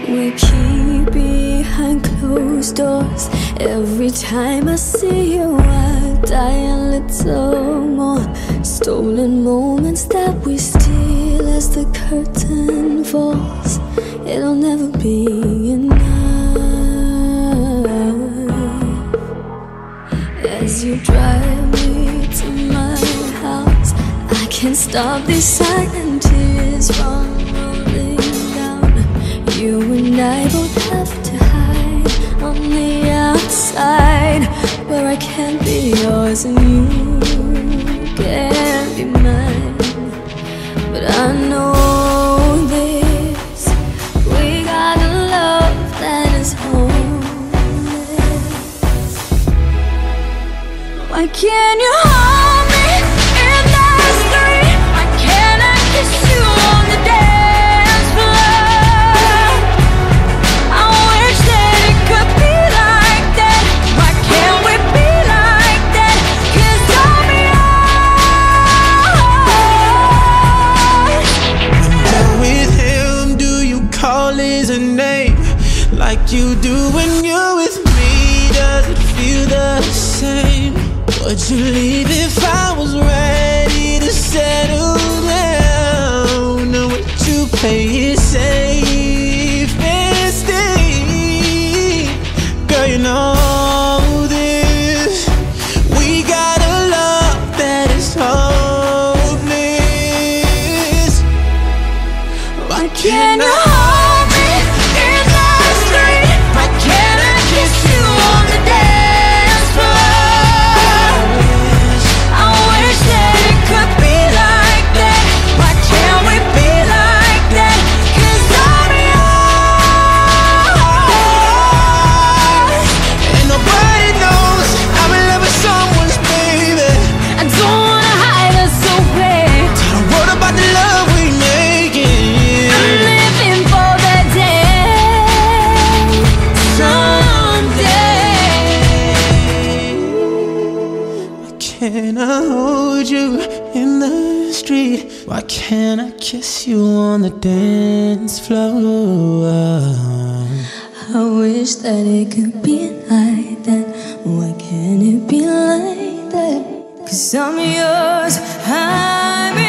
we keep behind closed doors. Every time I see you, I die a little more. Stolen moments that we steal as the curtain falls. It'll never be enough. As you drive me to my house, I can't stop these silent tears from rolling down. You and I both have to hide on the outside, where I can't be yours and you can't be mine. But I know this, we got a love that is homeless. Why can't you hold me in the street? Why can't I kiss you on the dance floor? I wish that it could be like that. Why can't we be like that? 'Cause I'm yours. With him, do you call his name like you do when you're with me? Does it feel the same? Would you leave if I was ready to settle down? Or would you play it safe and stay? Girl, you know this, we got a love that is hopeless. Why can't I hold me in the street? Why can't I kiss you on the dance floor? I wish that it could be like that. Why can't we be like that? 'Cause I'm yours. And nobody knows I'm in love with someone's baby. I don't wanna hide us away. Tell the world about the love we making. I'm living for the day someday. Why can't I hold you in the street? Why can't I kiss you on the dance floor? I wish that it could be like that. Why can't it be like that? 'Cause I'm yours, I'm yours.